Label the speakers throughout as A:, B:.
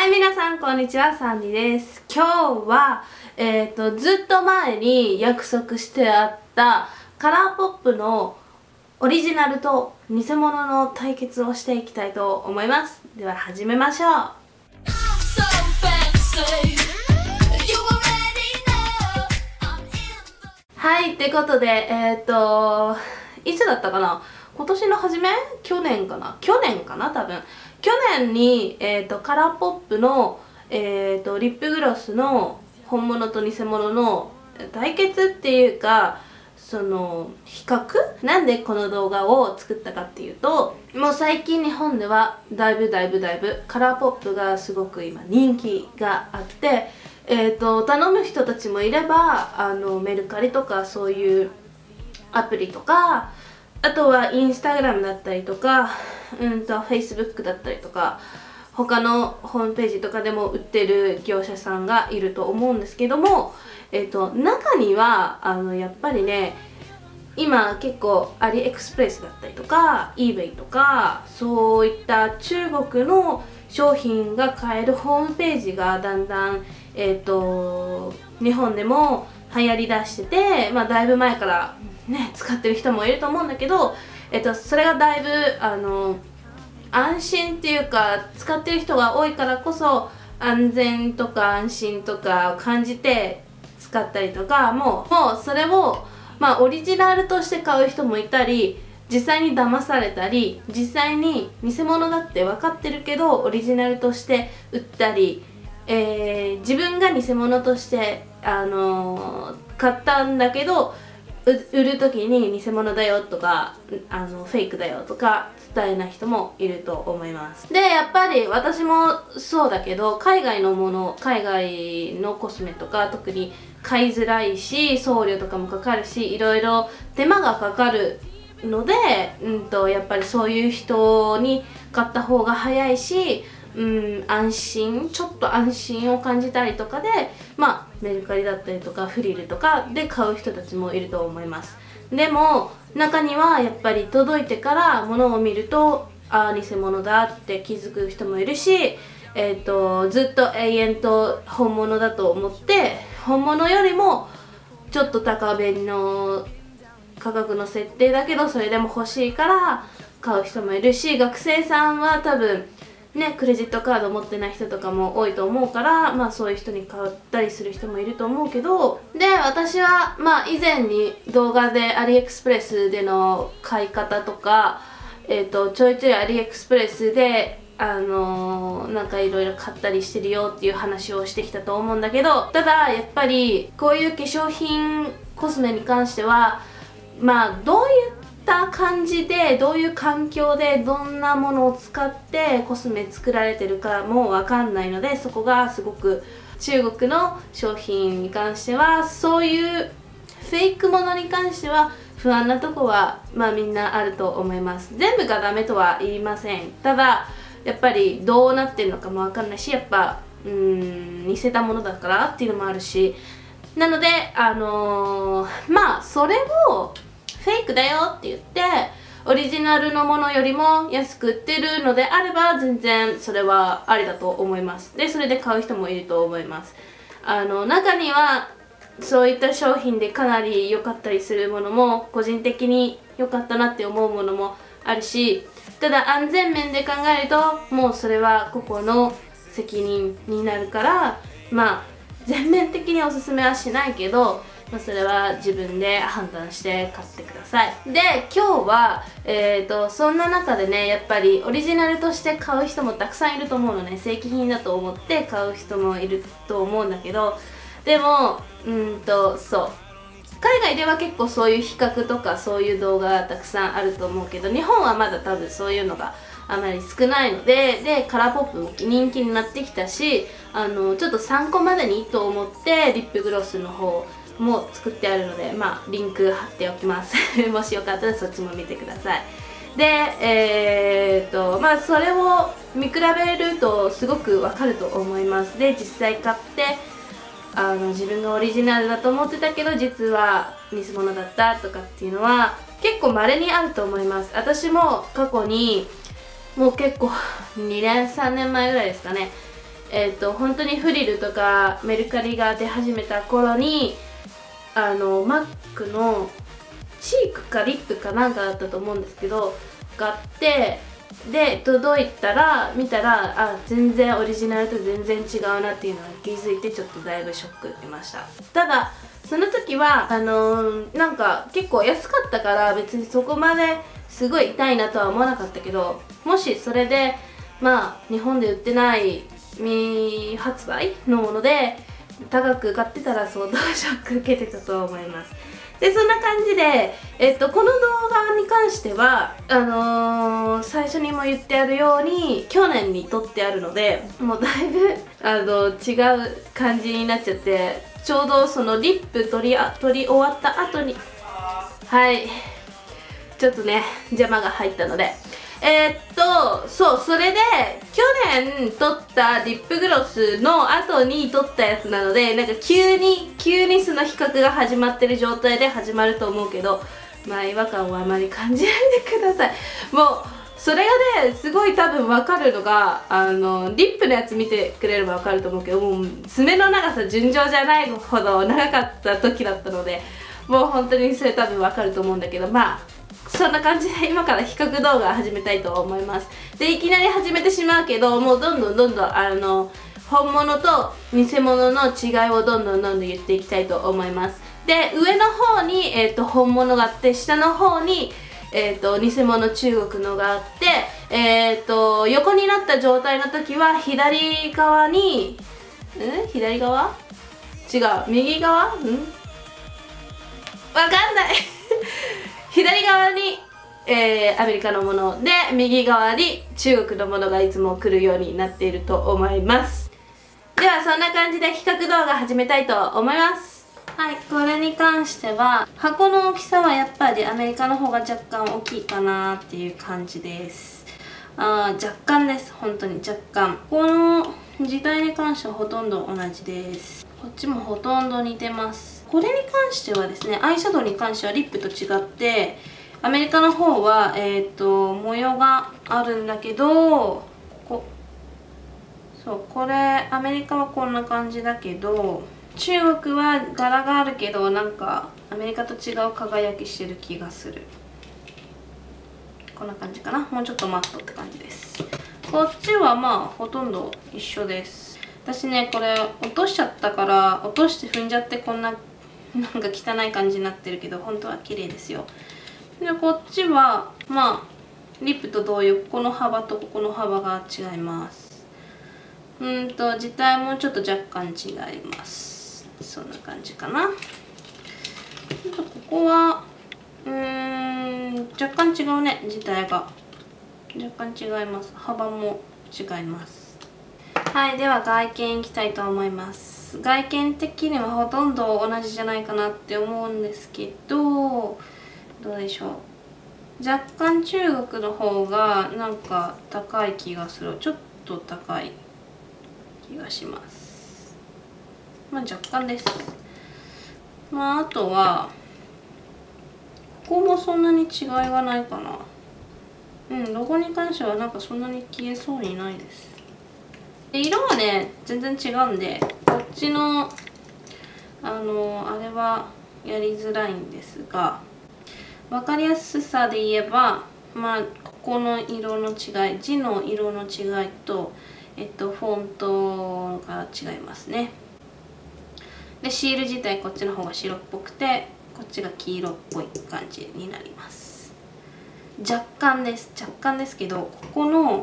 A: はい、皆さんこんにちは、サンディです。今日は、ずっと前に約束してあったカラーポップのオリジナルと偽物の対決をしていきたいと思います。では始めましょう。はい、ってことで、いつだったかな、今年の初め、去年かな多分。去年に、カラーポップの、リップグロスの本物と偽物の対決っていうか、その比較、なんでこの動画を作ったかっていうと、もう最近日本ではだいぶカラーポップがすごく今人気があって、頼む人たちもいれば、メルカリとかそういうアプリとか、あとはインスタグラムだったりとか、フェイスブックだったりとか、他のホームページとかでも売ってる業者さんがいると思うんですけども、中にはやっぱりね、今結構アリエクスプレスだったりとか eBay とか、そういった中国の商品が買えるホームページがだんだん、日本でも流行りだしてて、だいぶ前からね使ってる人もいると思うんだけど、それがだいぶ安心っていうか、使ってる人が多いからこそ安全とか安心とかを感じて使ったりとか、もうそれをオリジナルとして買う人もいたり、実際に騙されたり、実際に偽物だって分かってるけどオリジナルとして売ったり、自分が偽物として買ったんだけど売る時に偽物だよとかフェイクだよとか伝えない人もいると思います。でやっぱり私もそうだけど、海外のコスメとか特に買いづらいし、送料とかもかかるし、いろいろ手間がかかるので、やっぱりそういう人に買った方が早いし、ちょっと安心を感じたりとかで、メルカリだったりとかフリルとかで買う人たちもいると思います。でも中にはやっぱり届いてから物を見ると、偽物だって気づく人もいるし、ずっと永遠と本物だと思って、本物よりもちょっと高めの価格の設定だけどそれでも欲しいから買う人もいるし、学生さんは多分ね、クレジットカード持ってない人とかも多いと思うから、そういう人に買ったりする人もいると思うけど、で私は以前に動画でアリエクスプレスでの買い方とか、ちょいちょいアリエクスプレスでなんかいろいろ買ったりしてるよっていう話をしてきたと思うんだけど、ただやっぱりこういう化粧品コスメに関してはどういった感じで、どういう環境でどんなものを使ってコスメ作られてるかもわかんないので、そこがすごく中国の商品に関しては、そういうフェイクものに関しては不安なとこはみんなあると思います。全部がダメとは言いません。ただやっぱりどうなってるのかもわかんないし、やっぱ似せたものだからっていうのもあるし、なのでそれをフェイクだよって言ってオリジナルのものよりも安く売ってるのであれば、全然それはありだと思います。でそれで買う人もいると思います。中にはそういった商品でかなり良かったりするものも、個人的に良かったなって思うものもあるし、ただ安全面で考えるともうそれは個々の責任になるから、全面的におすすめはしないけど、それは自分で判断して買ってください。で今日は、そんな中でね、やっぱりオリジナルとして買う人もたくさんいると思うのね。正規品だと思って買う人もいると思うんだけど、でもそう海外では結構そういう比較とかそういう動画がたくさんあると思うけど、日本はまだ多分そういうのがあまり少ないので、カラーポップも人気になってきたし、ちょっと参考までにと思ってリップグロスの方も作ってあるので、リンク貼っておきますもしよかったらそっちも見てください。でそれを見比べるとすごくわかると思います。で実際買って自分がオリジナルだと思ってたけど実は偽物だったとかっていうのは結構稀にあると思います。私も過去にもう結構2年3年前ぐらいですかね、 本当にフリルとかメルカリが出始めた頃にマックのチークかリップかなんかだったと思うんですけど買って、で届いたら見たら全然オリジナルと全然違うなっていうのに気づいて、ちょっとだいぶショック受けました。ただその時はなんか結構安かったから別にそこまですごい痛いなとは思わなかったけど、もしそれで日本で売ってない未発売のもので高く買ってたら相当ショック受けてたと思います。でそんな感じで、この動画に関しては最初にも言ってあるように去年に撮ってあるので、もうだいぶ違う感じになっちゃって、ちょうどそのリップ取り終わった後にちょっとね邪魔が入ったので、そうそれで去年撮ったリップグロスの後に撮ったやつなので、なんか急にその比較が始まってる状態で始まると思うけど、違和感はあまり感じないでください。もうそれがねすごい多分分かるのがリップのやつ見てくれれば分かると思うけど、もう爪の長さ尋常じゃないほど長かった時だったので、もう本当にそれ多分分かると思うんだけど、そんな感じで今から比較動画を始めたいと思います。でいきなり始めてしまうけど、もうどんどん本物と偽物の違いをどんどん言っていきたいと思います。で上の方に、本物があって、下の方に、偽物中国のがあって、横になった状態の時は左側に左側違う右側わかんない左側に、アメリカのもので、右側に中国のものがいつも来るようになっていると思います。ではそんな感じで比較動画始めたいと思います。これに関しては箱の大きさはやっぱりアメリカの方が若干大きいかなっていう感じです。若干です、本当に若干。この字体に関してはほとんど同じです。こっちもほとんど似てます。これに関してはですね、アイシャドウに関してはリップと違ってアメリカの方は模様があるんだけど、これアメリカはこんな感じだけど、中国は柄があるけどなんかアメリカと違う輝きしてる気がする。こんな感じかな。もうちょっとマットって感じです。こっちはほとんど一緒です。私ねこれ落としちゃったから、落として踏んじゃってこんななんか汚い感じになってるけど、本当は綺麗ですよ。でこっちはリップと同様、ここの幅とここの幅が違います。字体もちょっと若干違います。そんな感じかな。ここは若干違うね、字体が若干違います。幅も違います。では外見いきたいと思います。外見的にはほとんど同じじゃないかなって思うんですけど、どうでしょう。若干中国の方がなんか高い気がする。ちょっと高い気がします。若干です。あとはここもそんなに違いはないかな。ロゴに関してはなんかそんなに消えそうにないです。で色はね全然違うんで、こっちのあれはやりづらいんですが、分かりやすさで言えばここの色の違い、字の色の違いとフォントが違いますね。でシール自体こっちの方が白っぽくて、こっちが黄色っぽい感じになります。若干ですけど、ここの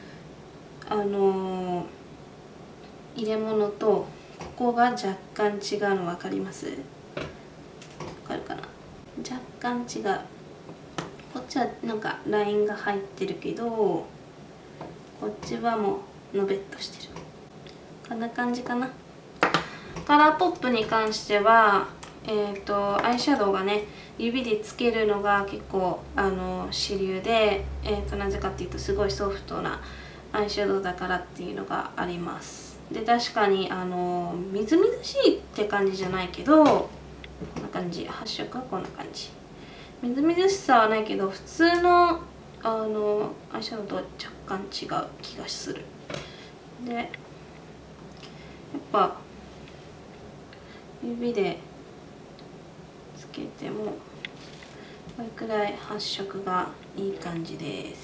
A: 入れ物とここが若干違うの分かります？分かるかな。若干違う。こっちはなんかラインが入ってるけど、こっちはもうのべっとしてる。こんな感じかな。カラーポップに関してはアイシャドウがね指でつけるのが結構主流で、なぜかっていうとすごいソフトなアイシャドウだからっていうのがあります。で確かにみずみずしいって感じじゃないけど、こんな感じ。発色はこんな感じ。みずみずしさはないけど、普通のアイシャドウとは若干違う気がする。でぱ指でつけてもこれくらい発色がいい感じです。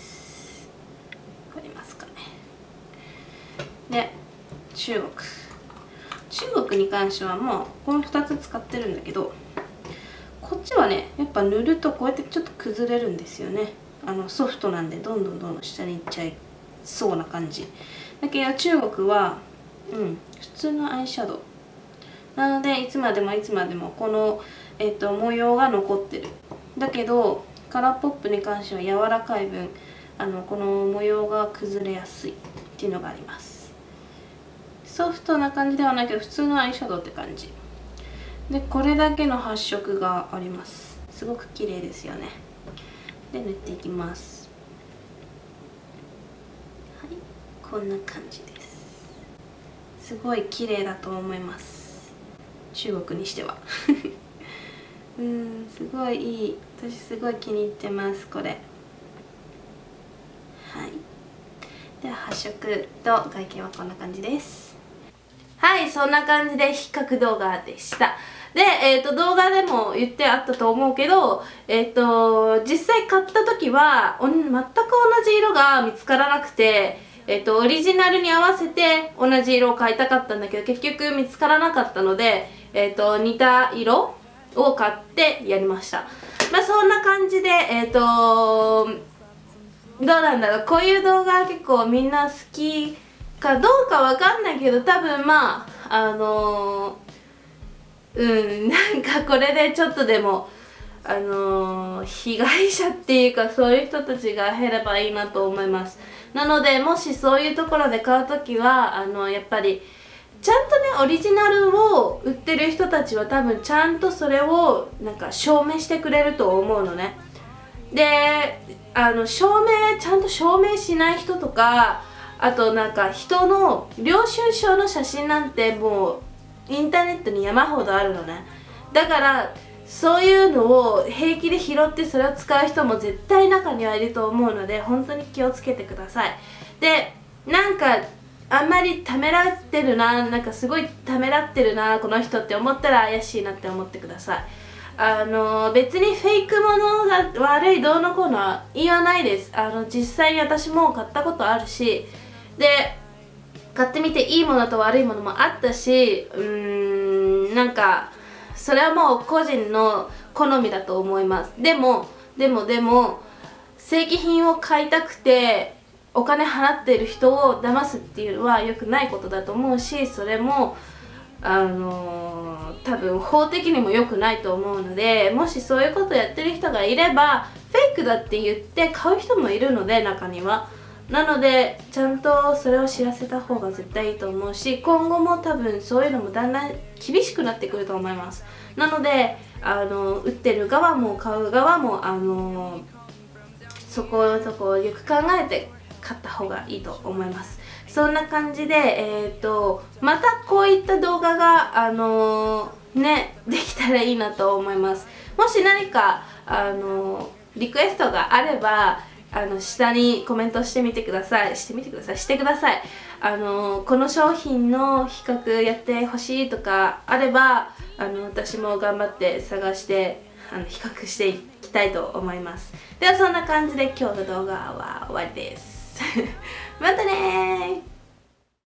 A: わかりますかね。で中国に関してはもうこの2つ使ってるんだけど、こっちはねやっぱ塗るとこうやってちょっと崩れるんですよね。ソフトなんでどんどん下にいっちゃいそうな感じだけど、中国は普通のアイシャドウなのでいつまでもこの、模様が残ってる。だけどカラーポップに関しては柔らかい分この模様が崩れやすいっていうのがあります。ソフトな感じではないけど普通のアイシャドウって感じで、これだけの発色があります。すごく綺麗ですよね。で塗っていきます。はい、こんな感じです。すごい綺麗だと思います、中国にしてはすごいいい。私すごい気に入ってますこれ。はい、では発色と外見はこんな感じです。はい、そんな感じで比較動画でした。で、動画でも言ってあったと思うけど、実際買った時は全く同じ色が見つからなくて、オリジナルに合わせて同じ色を買いたかったんだけど結局見つからなかったので、似た色を買ってやりました。まあそんな感じでどうなんだろう、こういう動画結構みんな好きかどうかわかんないけど、多分まあなんかこれでちょっとでも被害者っていうかそういう人たちが減ればいいなと思います。なのでもしそういうところで買う時はやっぱりちゃんとねオリジナルを売ってる人たちは多分ちゃんとそれをなんか証明してくれると思うのね。でちゃんと証明しない人とか、あとなんか人の領収書の写真なんてもうインターネットに山ほどあるのね。だからそういうのを平気で拾ってそれを使う人も絶対中にはいると思うので本当に気をつけてください。でなんかあんまりためらってるな、なんかすごいためらってるなこの人って思ったら怪しいなって思ってください。別にフェイクものが悪いどうのこうのは言わないです。実際に私も買ったことあるし、で買ってみていいものと悪いものもあったし、なんかそれはもう個人の好みだと思います。でも正規品を買いたくてお金払っている人を騙すっていうのは良くないことだと思うし、それも多分法的にも良くないと思うので、もしそういうことやってる人がいればフェイクだって言って買う人もいるので中には。なのでちゃんとそれを知らせた方が絶対いいと思うし、今後も多分そういうのもだんだん厳しくなってくると思います。なので売ってる側も買う側もそこのとこをよく考えて買った方がいいと思います。そんな感じでまたこういった動画ができたらいいなと思います。もし何かリクエストがあれば下にコメントしてみてください。してください。この商品の比較やってほしいとかあれば私も頑張って探して比較していきたいと思います。ではそんな感じで今日の動画は終わりです。またねー。